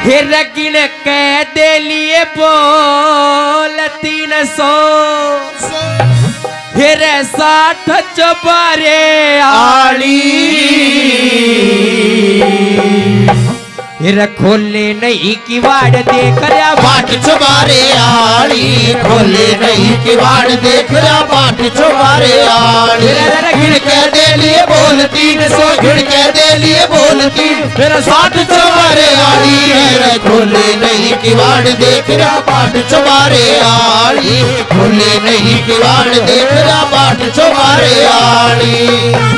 हिरगिन कह दे लिए बोल 300 हिरे 60 चबारे आली हिर खोले नहीं किवाड़ देख रहा बाट चबारे आली खोले नहीं किवाड़ देख रहा बाट चबारे आली खिड़के दे लिए बोल 300 खिड़के दे लिए बोल 60 चबारे आली खोले नहीं किवाड़ देख रहा बाट चबारे आली खोले नहीं किवाड़ देख रहा बाट चबारे आली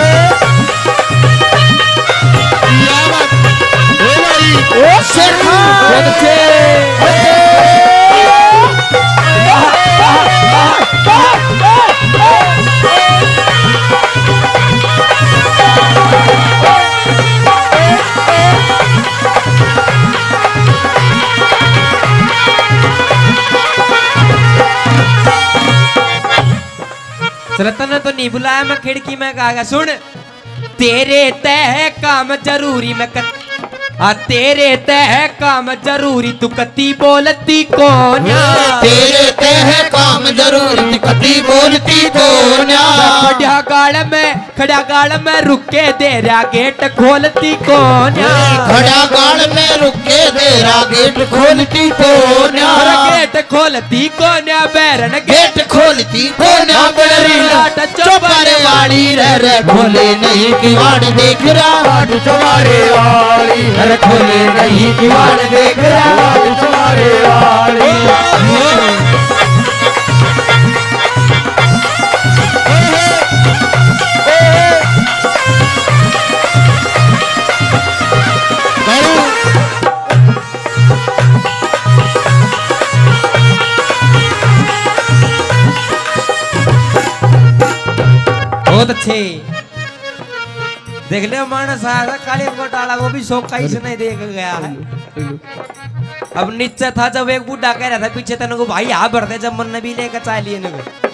रतन तो नहीं बुलाया मैं खिड़की में कहा सुन तेरे तय काम जरूरी मैं तेरे तह काम जरूरी तू कती बोलती कौन तेरे तह काम जरूरी तू कती बोलती कौन खड़ा गाड़ में रुके दे रहा गेट खोलती कौन खड़ा गाड़ में रुके दे रहा गेट खोलती कौन गेट खोलती कौन बैरन गेट खोलती कौन चौबारे वाली रे खोले नहीं किवाड़ देख रहा चौबारे वाली खोले नहीं किवाड़ देख रहा तुम्हारे वाली बहुत अच्छे देख ले मानस आया काले घोटाला वो भी शौक कहीं से नहीं देख गया है। अब नीचे था जब एक बूढ़ा कह रहा था पीछे तेन को भाई यहाँ भरते जब मन भी लेकर चाय लिए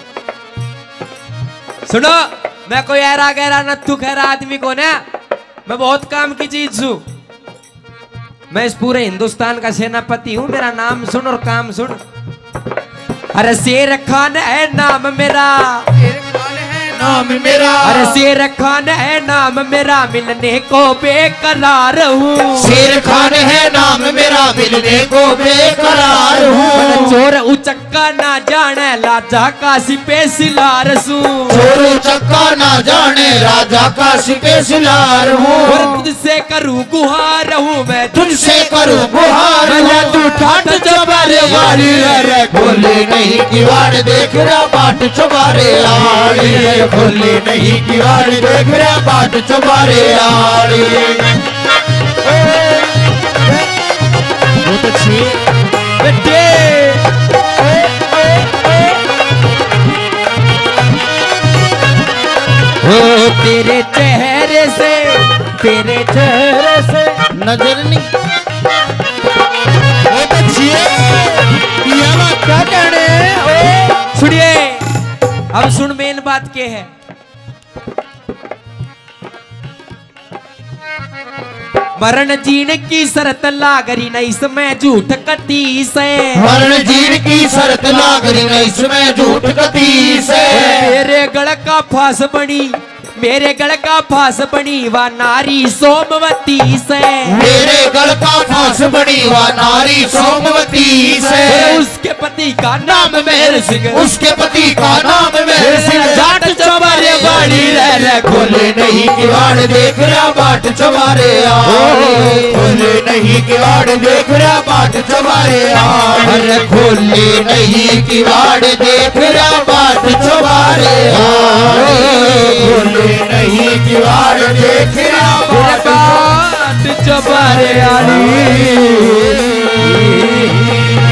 सुनो मैं कोई ऐरा गहरा नत्थु खैरा आदमी को ना मैं बहुत काम की चीज हूँ मैं इस पूरे हिंदुस्तान का सेनापति हूँ मेरा नाम सुन और काम सुन अरे शेर खान है नाम मेरा नाम मेरा अरे शेर खान है नाम मेरा मिलने को बेकरार हूँ शेर खान है नाम मेरा मिलने को बेकरार हूँ चोर उचक्का ना जाने राजा का सिपे सिलार सू चोर उचक्का ना जाने राजा का सिपे सिलार हूँ और तुझसे करूँ गुहार हूँ मैं तुझसे करूँ गुहार तू ठाट चबारे वाली रे खोले नहीं किवाड़ देख रहा बाट चबारे आली खोले नहीं किवाड़ देख रहा बाट चबारे आली बहुत अच्छी बेटे ओ तेरे चेहरे से नजर नहीं बहुत अच्छी क्या कहने सुनिए अब सुन मेन बात क्या है मरण जीन की शरत लागरी नहीं इसमें झूठ कती से मरण जीन की शरत लागरी नहीं इसमें झूठ कती से मेरे गल का फांस बनी मेरे गल का फांस बनी वा नारी सोमवती से मेरे गल का फांस बनी वा नारी सोमवती से उसके पति का नाम मेहर सिंह उसके पति का नाम मेहर सिंह जाट चबारे वाली रे खोले नहीं किवाड़ देख रहा बाट चबारे खोले नहीं किवाड़ देख रहा बाट चबारे अरे खोले नहीं किवाड़ देख रहा बाट चबारे खोले नहीं किवाड़ देख रहा बाट चबारे आली